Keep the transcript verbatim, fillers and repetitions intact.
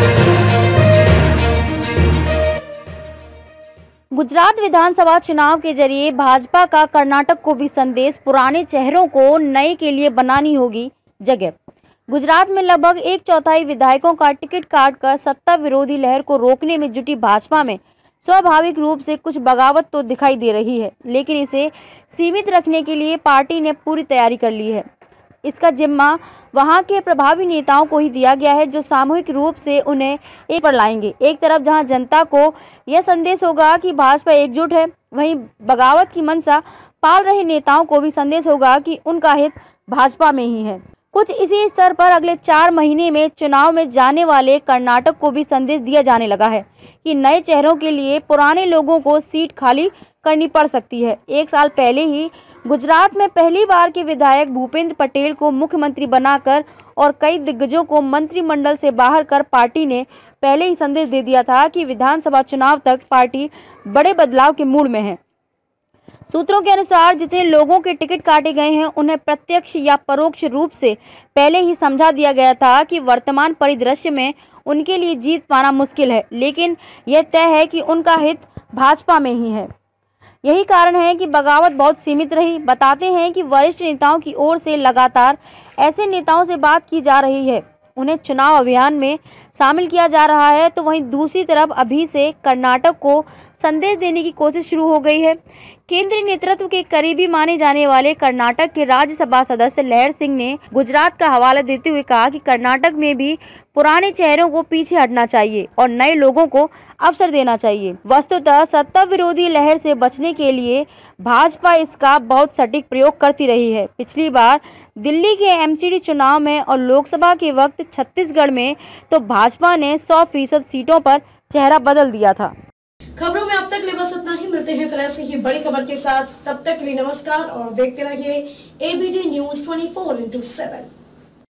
गुजरात विधानसभा चुनाव के जरिए भाजपा का कर्नाटक को भी संदेश, पुराने चेहरों को नए के लिए बनानी होगी जगह। गुजरात में लगभग एक चौथाई विधायकों का टिकट काटकर सत्ता विरोधी लहर को रोकने में जुटी भाजपा में स्वाभाविक रूप से कुछ बगावत तो दिखाई दे रही है, लेकिन इसे सीमित रखने के लिए पार्टी ने पूरी तैयारी कर ली है। इसका जिम्मा वहां के प्रभावी नेताओं को ही दिया गया है, जो सामूहिक रूप से उन्हें एक पर लाएंगे। एक तरफ जहां जनता को यह संदेश होगा कि भाजपा एकजुट है, वहीं बगावत की मंशा पाल रहे नेताओं को भी संदेश होगा कि उनका हित भाजपा में ही है। कुछ इसी स्तर पर अगले चार महीने में चुनाव में जाने वाले कर्नाटक को भी संदेश दिया जाने लगा है कि नए चेहरों के लिए पुराने लोगों को सीट खाली करनी पड़ सकती है। एक साल पहले ही गुजरात में पहली बार के विधायक भूपेंद्र पटेल को मुख्यमंत्री बनाकर और कई दिग्गजों को मंत्रिमंडल से बाहर कर पार्टी ने पहले ही संदेश दे दिया था कि विधानसभा चुनाव तक पार्टी बड़े बदलाव के मूड में है। सूत्रों के अनुसार जितने लोगों के टिकट काटे गए हैं, उन्हें प्रत्यक्ष या परोक्ष रूप से पहले ही समझा दिया गया था कि वर्तमान परिदृश्य में उनके लिए जीत पाना मुश्किल है, लेकिन यह तय है कि उनका हित भाजपा में ही है। यही कारण है कि बगावत बहुत सीमित रही। बताते हैं कि वरिष्ठ नेताओं की ओर से लगातार ऐसे नेताओं से बात की जा रही है, उन्हें चुनाव अभियान में शामिल किया जा रहा है, तो वहीं दूसरी तरफ अभी से कर्नाटक को संदेश देने की कोशिश शुरू हो गई है। केंद्रीय नेतृत्व के करीबी माने जाने वाले कर्नाटक के राज्यसभा सदस्य लहर सिंह ने गुजरात का हवाला देते हुए कहा कि कर्नाटक में भी पुराने चेहरों को पीछे हटना चाहिए और नए लोगों को अवसर देना चाहिए। वस्तुतः सत्ता विरोधी लहर से बचने के लिए भाजपा इसका बहुत सटीक प्रयोग करती रही है। पिछली बार दिल्ली के एमसीडी चुनाव में और लोकसभा के वक्त छत्तीसगढ़ में तो भाजपा ने सौ फीसद सीटों पर चेहरा बदल दिया था। खबरों में अब तक ले बस इतना ही। मिलते हैं फिर ऐसे ही बड़ी खबर के साथ, तब तक के लिए नमस्कार और देखते रहिए ABP news twenty four into seven.